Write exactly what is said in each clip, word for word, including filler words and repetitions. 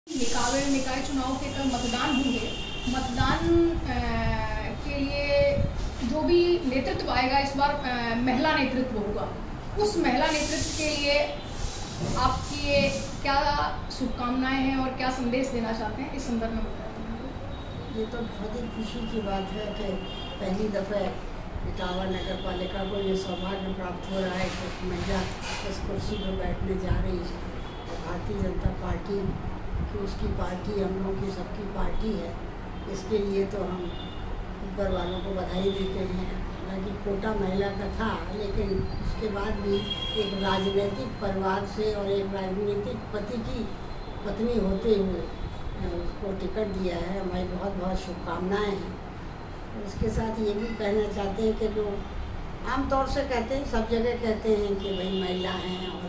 निकाय निकाय चुनाव के कल मतदान होंगे। मतदान के लिए जो भी नेतृत्व आएगा इस बार आ, महिला नेतृत्व होगा। उस महिला नेतृत्व के लिए आपकी क्या शुभकामनाएं हैं और क्या संदेश देना चाहते हैं, इस संदर्भ में बताएं। ये तो बहुत ही खुशी की बात है कि पहली दफ़ा इटावा नगर पालिका को ये सौभाग्य प्राप्त हो रहा है कि महिला इस कुर्सी पर बैठने जा रही है। भारतीय जनता पार्टी कि उसकी पार्टी हम लोगों की सबकी पार्टी है, इसके लिए तो हम ऊपर वालों को बधाई देते हैं। हालांकि कोटा महिला का था, लेकिन उसके बाद भी एक राजनीतिक परिवार से और एक राजनीतिक पति की पत्नी होते हुए उसको टिकट दिया है। हमारी बहुत बहुत शुभकामनाएँ हैं। इसके साथ ये भी कहना चाहते हैं कि लोग आमतौर से कहते हैं, सब जगह कहते हैं कि भाई महिला हैं और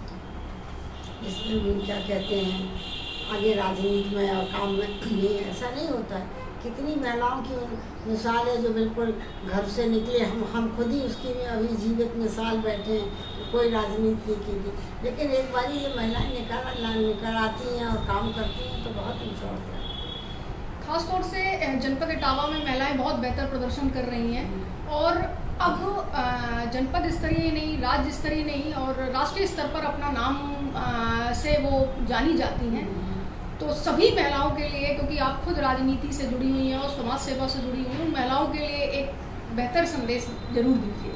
इसमें क्या कहते हैं आगे राजनीति में और काम में नहीं, ऐसा नहीं होता है। कितनी महिलाओं की मिसाल है जो बिल्कुल घर से निकले, हम हम खुद ही उसकी अभी जीवित मिसाल बैठे हैं, कोई राजनीति नहीं की थी, लेकिन एक बार ये महिलाएं निकल निकल आती हैं और काम करती हैं तो बहुत ऊँचा होता है। खासतौर से जनपद इटावा में महिलाएं बहुत बेहतर प्रदर्शन कर रही हैं और अब जनपद स्तरीय नहीं, राज्य स्तरीय नहीं और राष्ट्रीय स्तर पर अपना नाम से वो जानी जाती हैं। तो सभी महिलाओं के लिए, क्योंकि आप खुद राजनीति से जुड़ी हुई हैं और समाज सेवा से जुड़ी हुई हैं, महिलाओं के लिए एक बेहतर संदेश जरूर दीजिए।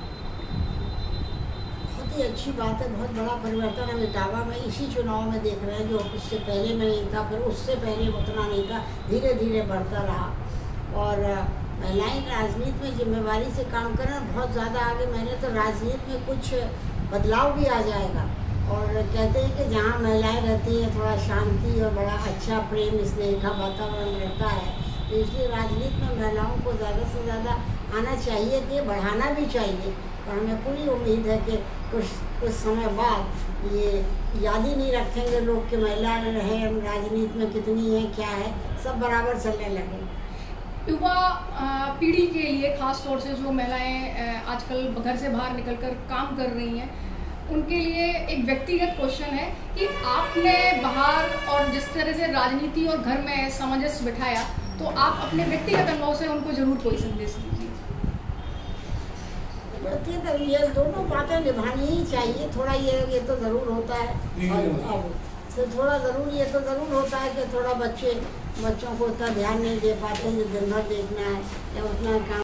बहुत ही अच्छी बात है, बहुत बड़ा परिवर्तन हम इटावा में इसी चुनाव में देख रहे हैं, जो इससे पहले में नहीं था, फिर उससे पहले उतना नहीं था, धीरे धीरे बढ़ता रहा। और महिलाएं राजनीति में जिम्मेवारी से काम करें, बहुत ज़्यादा आगे। मैंने तो राजनीति में कुछ बदलाव भी आ जाएगा और कहते हैं कि जहाँ महिलाएं रहती हैं थोड़ा शांति और बड़ा अच्छा प्रेम स्नेह का वातावरण रहता है, तो इसलिए राजनीति में महिलाओं को ज़्यादा से ज़्यादा आना चाहिए कि बढ़ाना भी चाहिए। और हमें पूरी उम्मीद है कि कुछ कुछ समय बाद ये याद ही नहीं रखेंगे लोग कि महिला रहे राजनीति में कितनी है, क्या है, सब बराबर चलने लगे। युवा पीढ़ी के लिए खास तौर से जो महिलाएं आजकल घर से बाहर निकलकर काम कर रही हैं, उनके लिए एक व्यक्तिगत क्वेश्चन है कि आपने बाहर और जिस तरह से राजनीति और घर में सामंजस्य बिठाया, तो आप अपने व्यक्तिगत अनुभव से उनको जरूर कोई संदेश दीजिए। ये दोनों बातें निभानी ही चाहिए। थोड़ा ये ये तो ज़रूर होता है और तो थोड़ा ज़रूर ये तो ज़रूर होता है कि थोड़ा बच्चे बच्चों को उतना ध्यान नहीं दे पाते, जो दिन भर देखना है या उतना काम